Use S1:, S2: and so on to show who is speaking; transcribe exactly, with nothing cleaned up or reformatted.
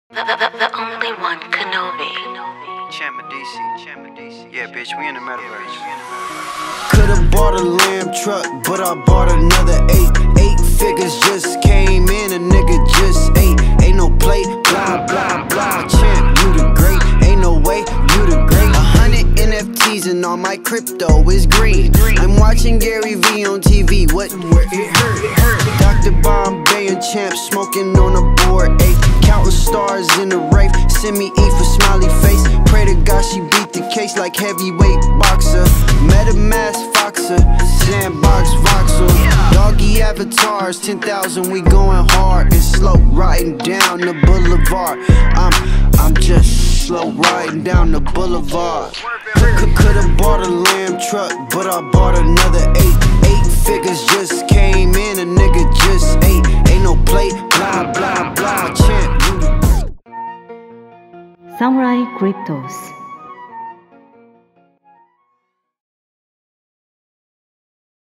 S1: The, the, the only one, Kenobi.
S2: Chiba D C, Chiba D C. Yeah, bitch, we in the metaverse.
S3: Could've bought a lamb truck, but I bought another eight. Eight figures just came in, a nigga just ate. Ain't no play, blah, blah, blah. Champ, you the great. Ain't no way, you the great. A hundred N F Ts and all my crypto is green. I'm watching Gary V on T V, what? Where it hurt, it hurt. Doctor Bombay and Champ smoking on a board, eight. Counting stars in the rave, send me E for smiley face. Pray to God she beat the case like heavyweight boxer. MetaMask Foxer, Sandbox Voxel. Doggy avatars, ten thousand, we going hard and slow riding down the boulevard. I'm, I'm just slow riding down the boulevard. Could've bought a lamb truck, but I bought another eight. Eight figures just came in, a nigga just ate. Ain't no play, blah, blah, blah. Champ, you the
S4: Samurai Cryptos